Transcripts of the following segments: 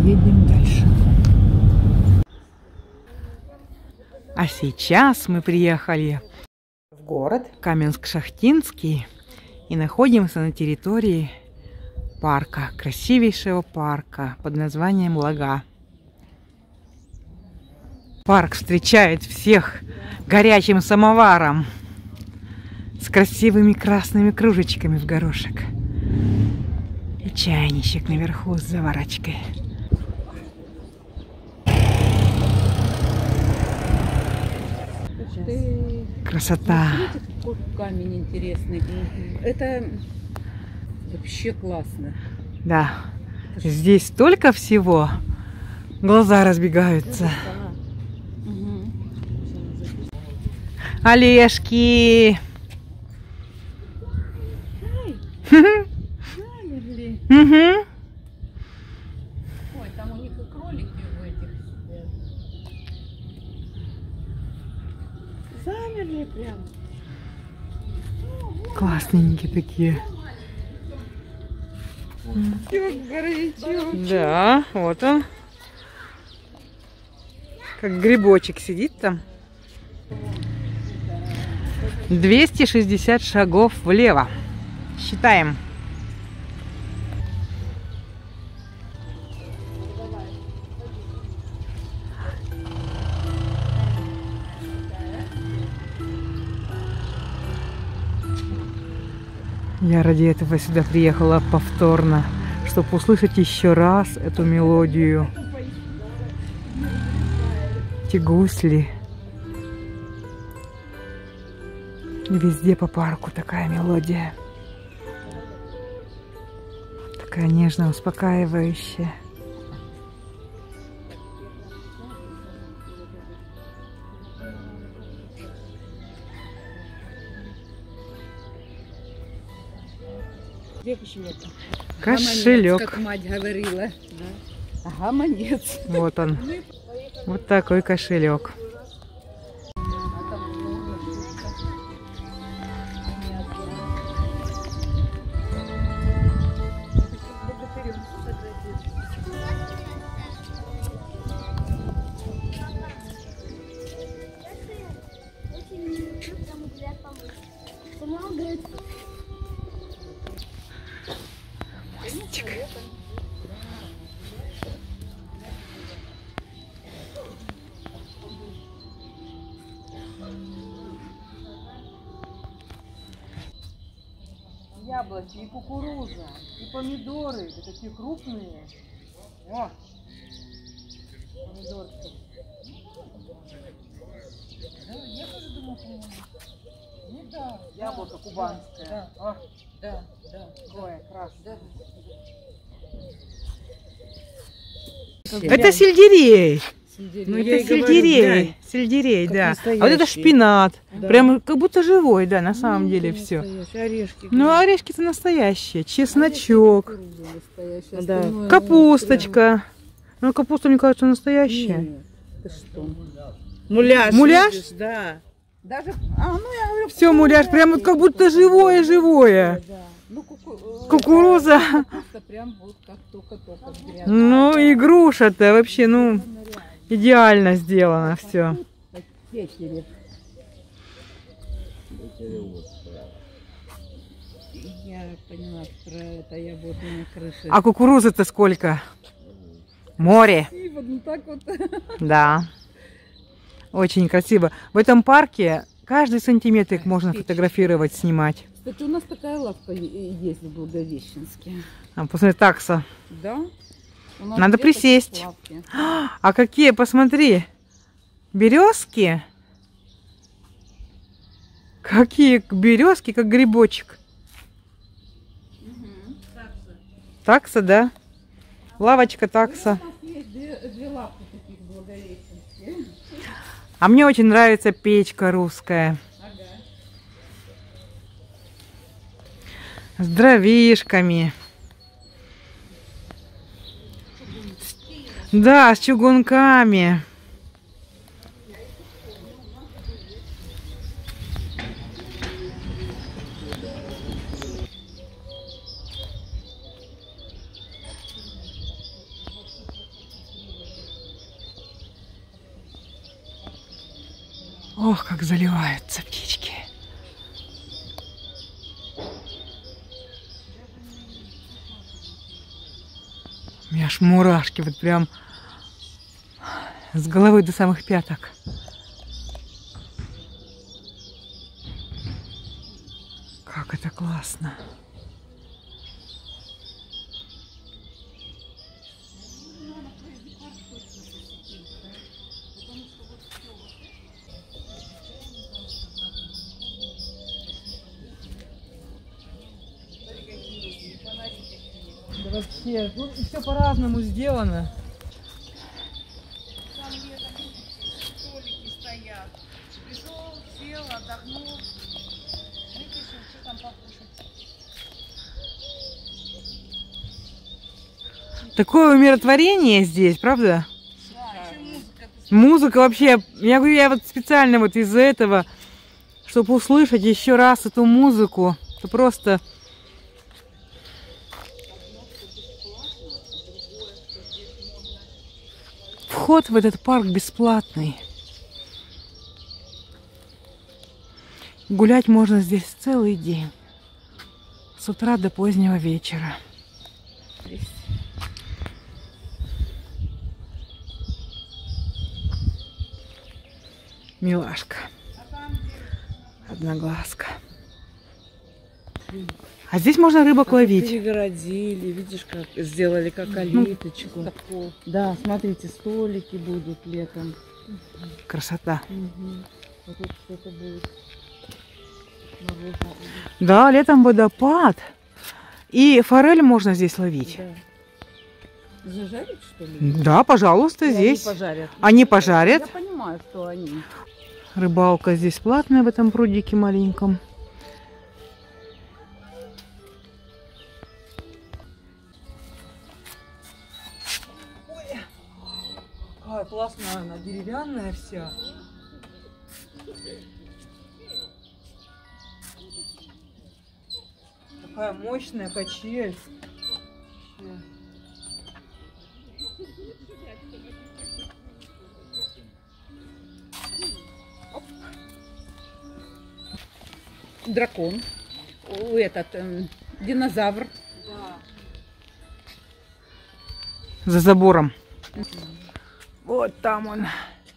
едем дальше. А сейчас мы приехали в город Каменск-Шахтинский и находимся на территории парка, красивейшего парка под названием Лага. Парк встречает всех горячим самоваром с красивыми красными кружечками в горошек. И чайничек наверху с заварочкой. Красота. Смотрите, какой камень интересный. Это вообще классно. Да. Здесь столько всего. Глаза разбегаются. Олежки. Замерли. Ой, там у них и кролики в этих сидят. Замерли прям. Классненькие такие. Горячо. Да, вот он. Как грибочек сидит там. 260 шагов влево. Считаем. Я ради этого сюда приехала повторно, чтобы услышать еще раз эту мелодию. Эти гусли. Везде по парку такая мелодия. Такая нежно успокаивающая. Где кошелек? Кошелек. Гаманец, как мать говорила. Да. Гаманец. Вот он. Вот такой кошелек. Мостик. Яблоки, и кукуруза, и помидоры, и такие крупные. О! Помидорки. Да, я тоже думала, не да. Яблоко кубанское. Да, а, да. Ой, красное. Это сельдерей. Ну, Это сельдерей. Сельдерей, да. А вот это шпинат. Да. Прям как будто живой, да, на самом деле все. Орешки. Ну, орешки-то настоящие. Чесночок. Да. Капусточка. Ну, капуста, мне кажется, настоящая. Ты что? Муляж? Видишь, да. Даже, ну я говорю, Все, муляж, прям вот как будто живое-живое. да. Ну, Кукуруза. Капуста прям вот как только грязь. Ну, и груша-то вообще, ну, идеально сделано все. Я поняла про это, я вот на крыше. А кукурузы-то сколько? Море. Ну так вот. Да. Очень красиво. В этом парке каждый сантиметрик можно фотографировать, снимать. Кстати, у нас такая лавка есть в Благовещенске. А, посмотри, такса. Да? У нас Надо две присесть. таких лавки. А какие, посмотри, березки. Какие березки, как грибочек. Такса, да? Лавочка такса. У нас есть две лавки таких в Благовещенске. А мне очень нравится печка русская. Ага. С дровишками. Да, с чугунками. Ох, как заливаются птички. У меня аж мурашки, вот прям с головы до самых пяток. Как это классно. Да вообще, тут все по-разному сделано. Там летом столики стоят. Пришел, сел, отдохнул. Выпишем, что там покушать. Такое умиротворение здесь, правда? Да, еще музыка. Музыка вообще, я говорю, я вот специально вот из-за этого, чтобы услышать еще раз эту музыку, это просто... Вход в этот парк бесплатный. Гулять можно здесь целый день. С утра до позднего вечера. Милашка. Одноглазка. А здесь можно рыбок ловить. Перегородили, видишь, как сделали как калиточку. Да, смотрите, столики будут летом. Красота. Вот тут что-то будет. Да, летом водопад. И форель можно здесь ловить. Да. Зажарить, что ли? Да, пожалуйста, И здесь. Они пожарят. Они пожарят. Я понимаю, что они. Рыбалка здесь платная в этом прудике маленьком. Ой, какая классная она, деревянная вся. Такая мощная качель. Дракон. Этот динозавр. За забором. Вот там он.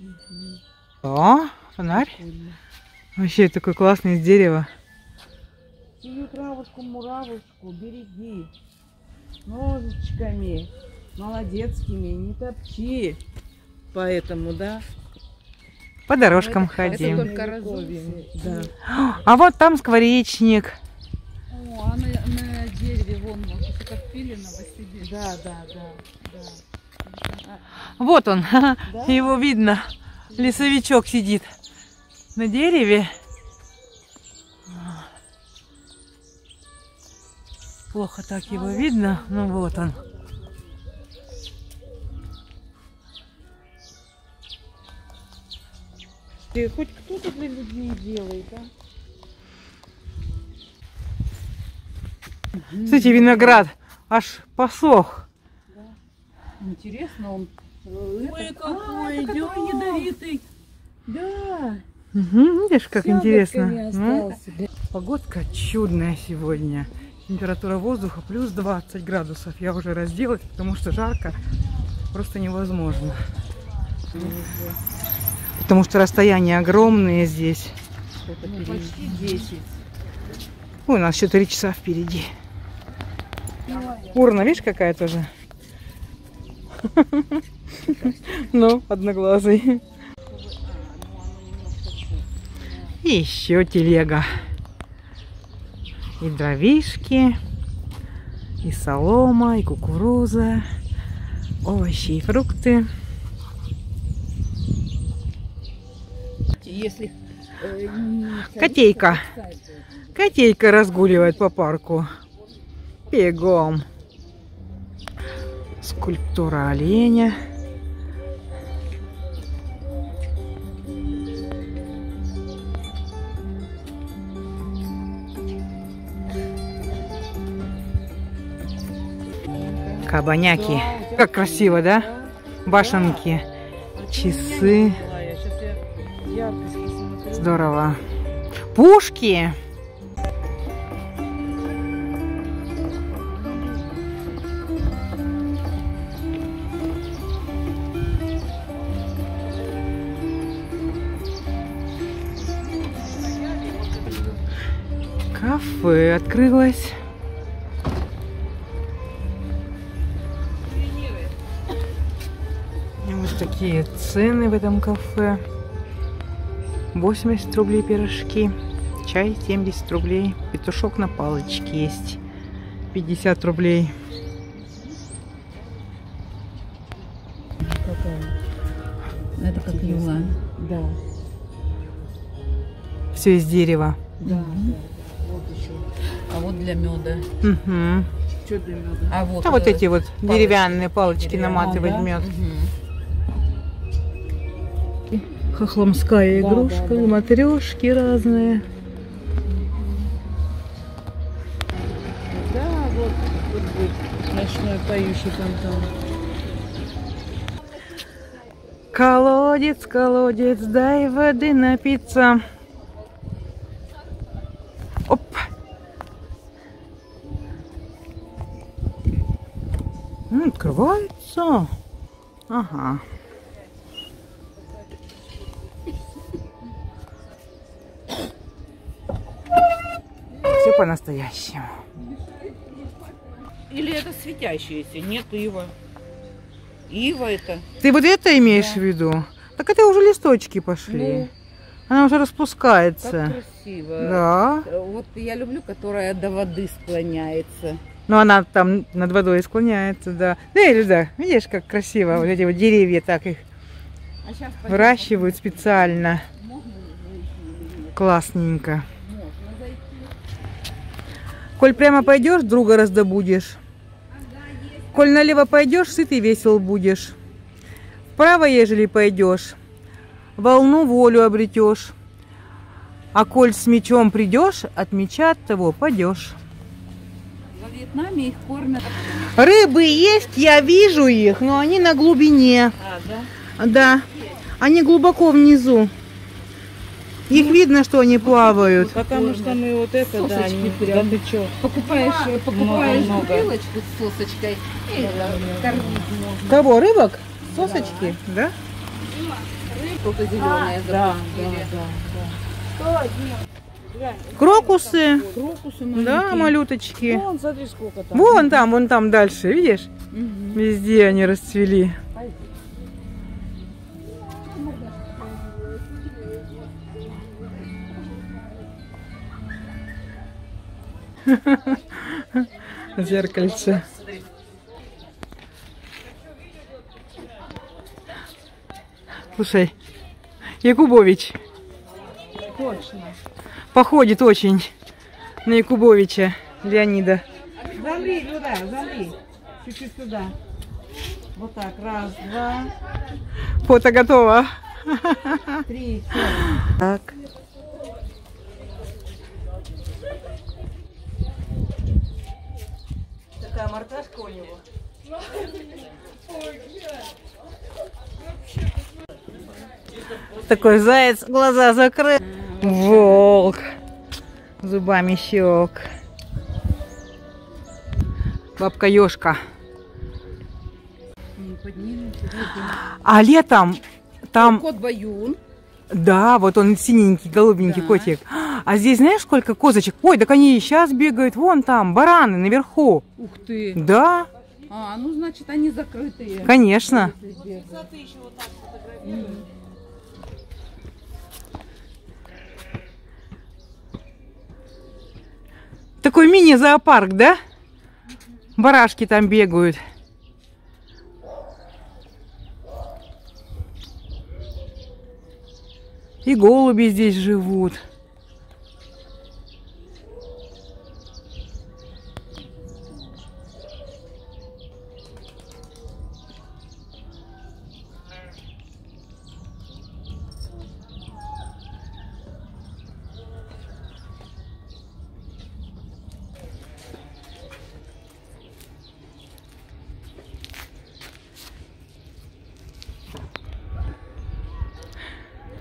О, фонарь. Вообще такой классный из дерева. Сию травушку, муравушку береги. Ножичками молодецкими не топчи. Поэтому, да. По дорожкам Это ходим. только разумие. Да. А вот там скворечник. О, а на дереве вон, может, как пилено посидеть. Да, да, да. Вот он. Его видно. Лесовичок сидит на дереве. Плохо так его видно. Ну вот он. Ты хоть кто-то для людей делает, а? Кстати, виноград аж посох. Интересно, он... Ой, какой это идет. который ядовитый. Да. Видишь, как интересно. Ягодками Ну, остался. Да. погодка чудная сегодня. Температура воздуха плюс 20 градусов. Я уже разделась, потому что жарко просто невозможно. Потому что расстояния огромные здесь. Ну, почти 10. Ой, у нас еще 3 часа впереди. Урна, видишь, какая тоже? Ну, одноглазый. И еще телега. И дровишки, и солома, и кукуруза, овощи и фрукты. Если Котейка. Котейка разгуливает по парку. Бегом. Скульптура оленя. Кабаняки. Как красиво, да? Башенки. Часы. Сейчас я яркость посмотрю. Здорово. Пушки. Кафе открылось. И вот такие цены в этом кафе. 80 рублей пирожки, чай 70 рублей, петушок на палочке есть 50 рублей. Это как юла. Да. Все из дерева. Да. Вот еще. А вот для меда. Угу. Что для меда? А вот, вот эти вот деревянные палочки наматывать да? мед. Угу. Хохломская Да, игрушка, да, да. матрешки разные. Да, вот будет ночной поющий фонтан. Колодец, колодец, дай воды напиться. Оп. Открывается. Ага. Все по-настоящему. Или это светящееся? Нет, ива. Ива это. Ты вот это имеешь Да. в виду? Так это уже листочки пошли. Ну, Она уже как распускается. красиво. Да. Вот я люблю, которая до воды склоняется. Но она там над водой склоняется, да. Да, Люда, видишь, как красиво вот эти вот деревья так их А сейчас выращивают специально. Классненько. Коль прямо пойдешь, друга раздобудешь. Коль налево пойдешь, сытый весел будешь. Вправо, ежели пойдешь, волну волю обретешь. А коль с мечом придешь, от меча от того падешь. Во Вьетнаме их кормят. Рыбы есть, я вижу их, но они на глубине. А, да? Да, они глубоко внизу. Их видно, что они плавают. Потому что мы вот это, да, Сосочки не прям. да ты чё? Покупаешь Много. бутылочку с сосочкой и кормить можно. Кого, рыбок? Сосочки, да? Что-то зеленое Да, запустили. да. Крокусы, Крокусы да, маленькие. малюточки. Вон, смотри, сколько там. Вон там дальше, видишь? Мгм. Везде они расцвели. Зеркальце. Слушай, Якубович Точно. походит очень на Якубовича Леонида. Замри, Люда, замри. Чуть-чуть сюда. Вот так, раз, два, Фото готово. 3, 4. Так. Такая мордашка у него. Такой заяц, глаза закрыты. Волк. Зубами щек. Бабка Ёшка. А летом там... Кот Баюн. Да, вот он синенький, голубенький Да. котик. А здесь знаешь, сколько козочек? Ой, так они и сейчас бегают. Вон там, бараны наверху. Ух ты. Да, А, ну значит они закрытые. конечно. Такой мини-зоопарк, да? Барашки там бегают. И голуби здесь живут.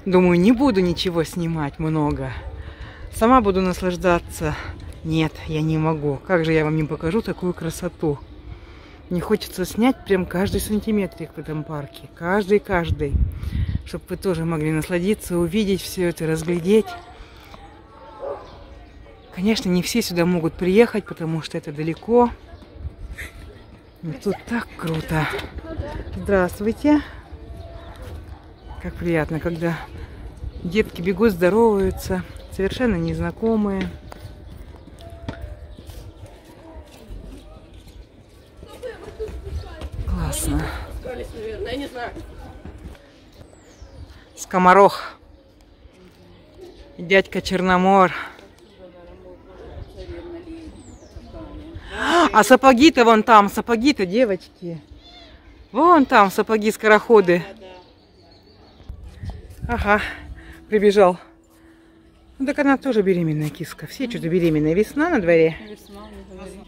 Думаю, не буду ничего снимать много. Сама буду наслаждаться. Нет, я не могу. Как же я вам не покажу такую красоту? Мне хочется снять прям каждый сантиметрик в этом парке. Каждый. Чтобы вы тоже могли насладиться, увидеть все это, разглядеть. Конечно, не все сюда могут приехать, потому что это далеко. Но тут так круто. Здравствуйте. Как приятно, когда детки бегут, здороваются, совершенно незнакомые. Классно. Скоморох. Дядька Черномор. А сапоги-то вон там, сапоги-то, девочки. Вон там сапоги-скороходы. Ага, прибежал. Ну так она тоже беременная киска. Все что-то беременная. Весна на дворе. Весна, не говори.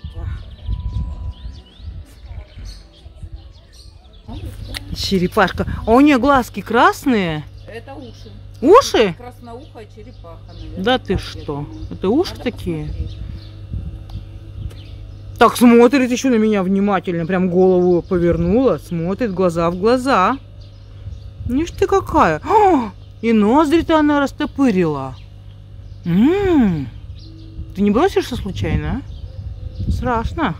Черепашка. А у нее глазки красные? Это уши. Уши? Красноухая черепаха, наверное. Да ты что? Это уши такие? Так смотрит еще на меня внимательно. Прям голову повернула. Смотрит глаза в глаза. Ну ж ты какая. О, и ноздри-то она растопырила. Ты не бросишься случайно, а? Страшно.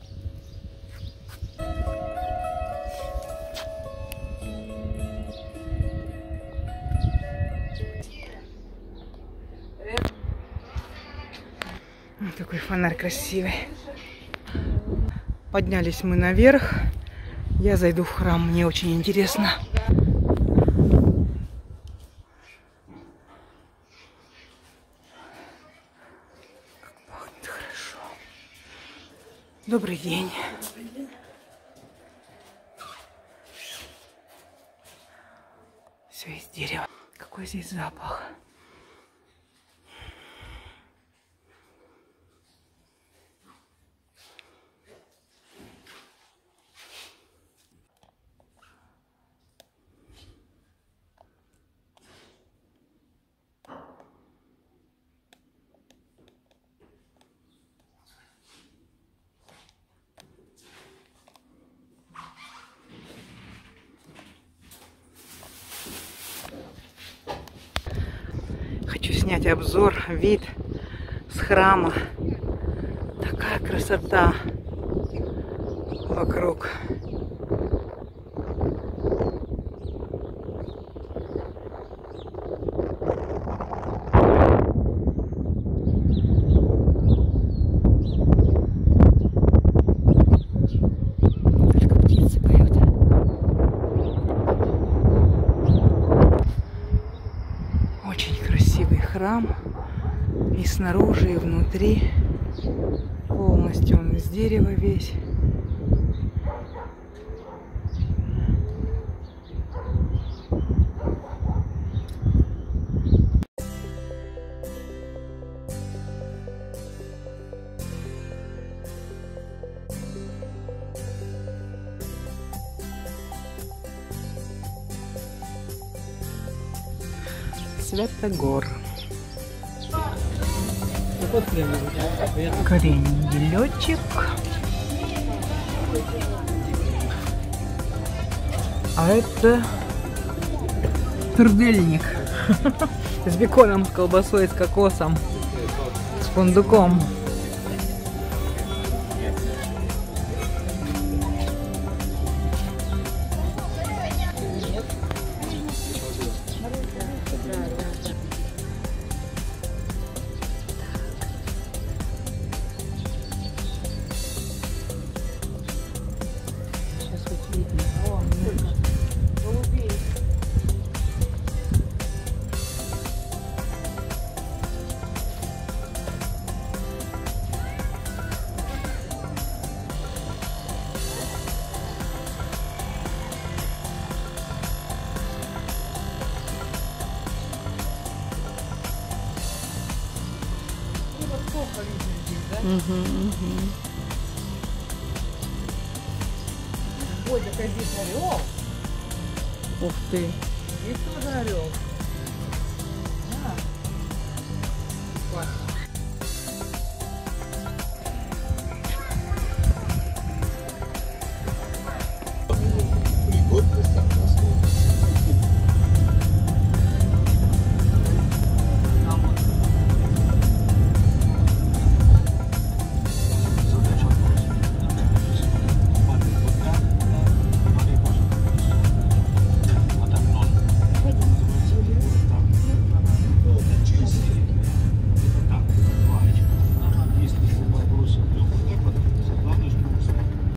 Какой фонарь красивый. Поднялись мы наверх. Я зайду в храм, мне очень интересно. Как пахнет хорошо. Добрый день. Все из дерева. Какой здесь запах. Хочу снять обзор, вид с храма. Такая красота вокруг. Только птицы поют. Очень красивый храм. И снаружи, и внутри. Полностью он из дерева весь. Святогор. Кренделечек. А это турдельник с беконом, с колбасой, с кокосом, с фундуком. Ой, так здесь орел. Ух ты. Здесь тоже орел. вас.